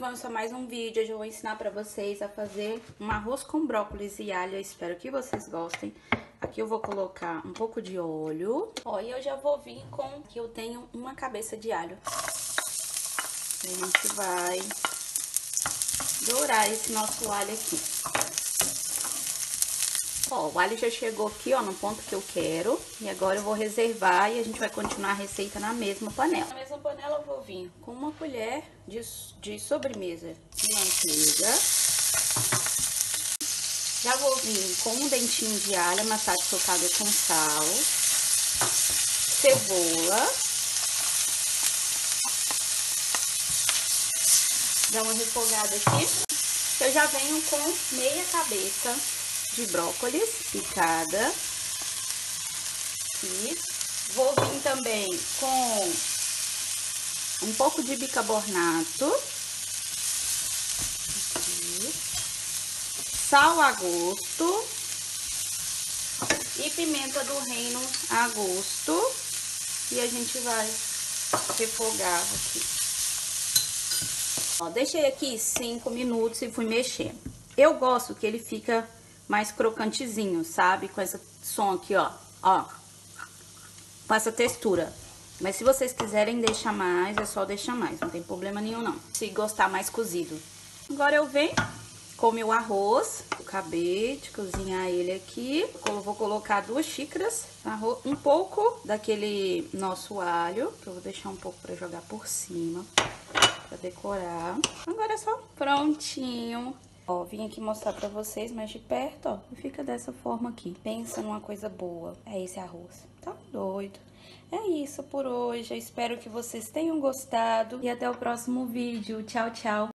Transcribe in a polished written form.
avanço a mais um vídeo. Hoje eu vou ensinar pra vocês a fazer um arroz com brócolis e alho. Eu espero que vocês gostem. Aqui eu vou colocar um pouco de óleo. Ó, e eu já vou vir com que eu tenho uma cabeça de alho. A gente vai dourar esse nosso alho aqui. Ó, o alho já chegou aqui, ó, no ponto que eu quero. E agora eu vou reservar e a gente vai continuar a receita na mesma panela. Na mesma panela eu vou vir com uma colher de sobremesa de manteiga. Já vou vir com um dentinho de alho amassado e socado com sal. Cebola. Dá uma refogada aqui. Eu já venho com meia cabeça de brócolis picada. E vou vir também com um pouco de bicarbonato. Aqui. Sal a gosto. E pimenta do reino a gosto. E a gente vai refogar aqui. Ó, deixei aqui 5 minutos e fui mexer. Eu gosto que ele fica mais crocantezinho, sabe? Com esse som aqui, ó. Ó. Com essa textura. Mas se vocês quiserem deixar mais, é só deixar mais. Não tem problema nenhum, não. Se gostar mais cozido. Agora eu venho com o meu arroz. Eu acabei de cozinhar ele aqui. Eu vou colocar 2 xícaras. Um pouco daquele nosso alho. Que eu vou deixar um pouco pra jogar por cima. Pra decorar. Agora é só prontinho. Ó, vim aqui mostrar pra vocês mais de perto, ó. E fica dessa forma aqui. Pensa numa coisa boa. É esse arroz. Tá doido. É isso por hoje. Eu espero que vocês tenham gostado. E até o próximo vídeo. Tchau, tchau.